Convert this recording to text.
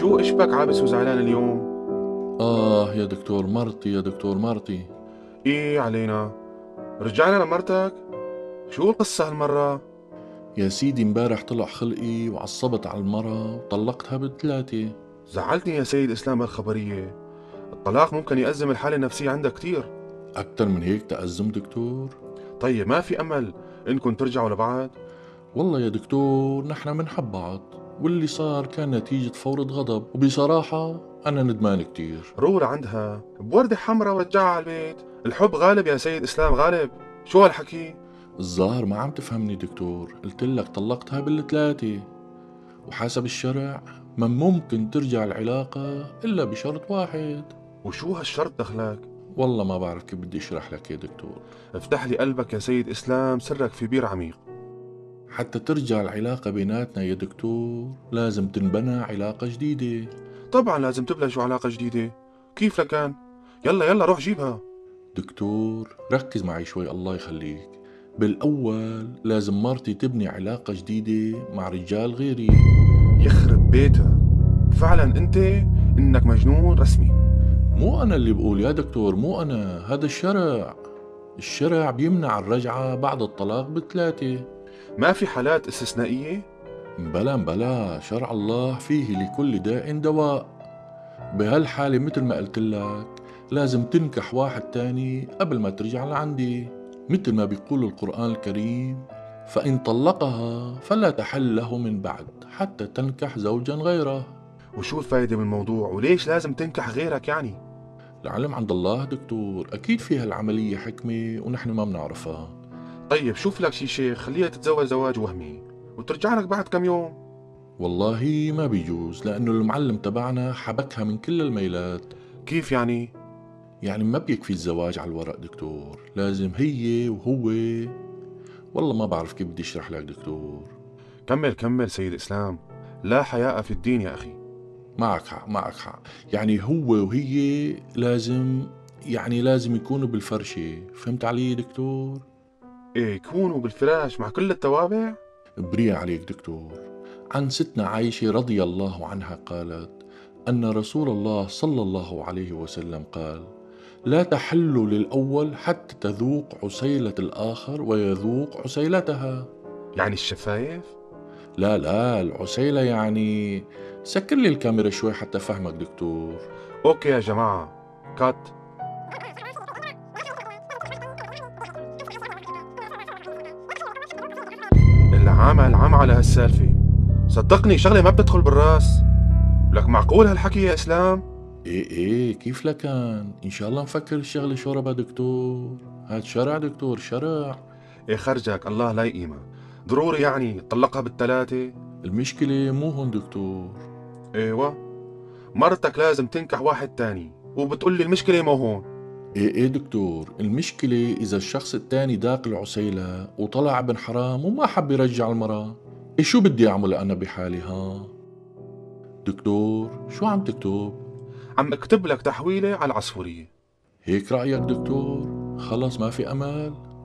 شو اشبك عابس وزعلان اليوم؟ يا دكتور مرتي، يا دكتور مرتي. ايه علينا؟ رجعنا لمرتك؟ شو القصة هالمرة؟ يا سيدي امبارح طلع خلقي وعصبت على المرة وطلقتها بالثلاثة. زعلتني يا سيد اسلام هالخبرية. الطلاق ممكن يأزم الحالة النفسية عندك كتير. أكتر من هيك تأزم دكتور؟ طيب ما في أمل إنكم ترجعوا لبعض؟ والله يا دكتور نحن منحب بعض، واللي صار كان نتيجة فورة غضب، وبصراحة أنا ندمان كتير. روح لعندها بوردة حمراء ورجعها على البيت. الحب غالب يا سيد اسلام، غالب. شو هالحكي؟ الظاهر ما عم تفهمني دكتور، قلت لك طلقتها بالثلاثة، وحسب الشرع ما ممكن ترجع العلاقة إلا بشرط واحد. وشو هالشرط دخلك؟ والله ما بعرف كيف بدي اشرح لك يا دكتور. افتح لي قلبك يا سيد اسلام، سرك في بير عميق. حتى ترجع العلاقة بيناتنا يا دكتور لازم تنبنى علاقة جديدة. طبعا لازم تبلشوا علاقة جديدة. كيف لكان؟ يلا يلا روح جيبها. دكتور ركز معي شوي الله يخليك. بالأول لازم مرتي تبني علاقة جديدة مع رجال غيري. يخرب بيتها. فعلا انت انك مجنون رسمي. مو أنا اللي بقول يا دكتور، مو أنا، هذا الشرع. الشرع بيمنع الرجعة بعد الطلاق بالثلاثة. ما في حالات استثنائية؟ بلا شرع الله فيه لكل داء دواء. بهالحالة مثل ما قلت لك لازم تنكح واحد تاني قبل ما ترجع لعندي، مثل ما بيقول القرآن الكريم: فإن طلقها فلا تحل له من بعد حتى تنكح زوجا غيره. وشو الفايدة من الموضوع، وليش لازم تنكح غيرك يعني؟ العلم عند الله دكتور، أكيد فيها العملية حكمة ونحن ما بنعرفها. طيب شوف لك شي شيخ خليها تتزوج زواج وهمي وترجع لك بعد كم يوم. والله ما بيجوز، لأنه المعلم تبعنا حبكها من كل الميلات. كيف يعني؟ يعني ما بيكفي الزواج على الورق دكتور، لازم هي وهو. والله ما بعرف كيف بدي اشرح لك دكتور. كمل كمل سيد اسلام. لا حياء في الدين يا اخي. معك حق، معك حق. يعني هو وهي لازم، يعني لازم يكونوا بالفرشة، فهمت علي دكتور؟ ايه يكونوا بالفراش مع كل التوابع؟ بريء عليك دكتور. عن ستنا عائشة رضي الله عنها قالت أن رسول الله صلى الله عليه وسلم قال: لا تحل للأول حتى تذوق عسيلة الآخر ويذوق عسيلتها. يعني الشفايف؟ لا العسيلة يعني، سكر لي الكاميرا شوي حتى فهمك دكتور. اوكي يا جماعة، كات. العمل عم على هالسالفة. صدقني شغلة ما بتدخل بالراس. لك معقول هالحكي يا اسلام؟ ايه كيف لكان، ان شاء الله نفكر الشغلة شوربة دكتور. هاد شرع دكتور، شرع. ايه خرجك الله لا يقيمها. ضروري يعني طلقها بالثلاثة؟ المشكلة مو هون دكتور. ايوه. مرتك لازم تنكح واحد تاني وبتقولي المشكلة مو هون. ايه دكتور، المشكلة اذا الشخص التاني داق العسيلة وطلع ابن حرام وما حب يرجع المرأة. ايه شو بدي اعمل انا بحالي ها؟ دكتور شو عم تكتب؟ عم اكتب لك تحويلة على العصفورية. هيك رأيك دكتور؟ خلص ما في امل؟